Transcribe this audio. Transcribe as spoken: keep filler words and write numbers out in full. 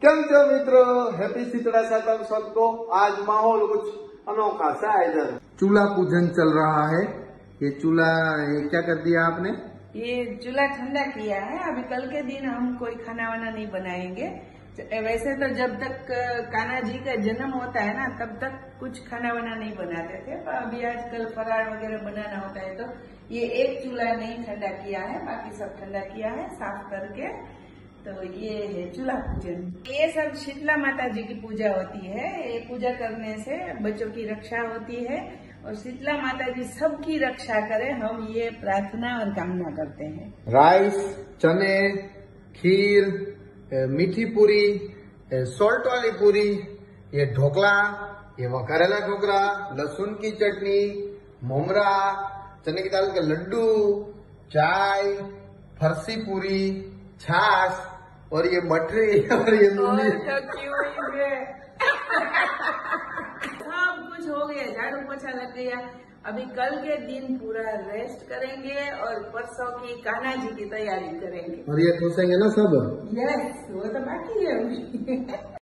કેમ છો મિત્રો? हैप्पी शीतला सातम सबको। आज माहौल कुछ अनोखा सा है इधर। चूल्हा पूजन चल रहा है। ये चूल्हा ये क्या कर दिया आपने? ये चूल्हा ठंडा किया है। अभी कल के दिन हम कोई खाना वाना नहीं बनाएंगे। वैसे तो जब तक कान्हा जी का जन्म होता है ना तब तक कुछ खाना वाना नहीं बनाते थे, पर अभी आजकल फराळ वगैरह बनाना होता है तो ये एक चूल्हा नहीं ठंडा किया है, बाकी सब ठंडा किया है साफ करके। तो ये है चूल्हा पूजन। ये सब शीतला माता जी की पूजा होती है। ये पूजा करने से बच्चों की रक्षा होती है और शीतला माता जी सबकी रक्षा करे, हम ये प्रार्थना और कामना करते हैं। राइस, चने, खीर, मीठी पूरी, सॉल्ट वाली पूरी, ये ढोकला, ये वकारेला ढोकला, लहसुन की चटनी, मोमरा, चने की दाल के लड्डू, चाय, फरसी पूरी, छाछ और ये मठरी और ये मूली। सब कुछ हो गया, झाड़ू पोछा लग गया। अभी कल के दिन पूरा रेस्ट करेंगे और परसों की कान्हा जी की तैयारी करेंगे। और ये ठोसेंगे ना सब? यस, वो तो बाकी है।